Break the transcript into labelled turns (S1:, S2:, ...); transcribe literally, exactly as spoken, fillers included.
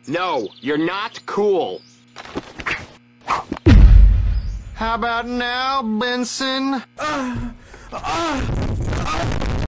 S1: No, you're not cool.
S2: How about now, Benson?
S3: Uh, uh, uh.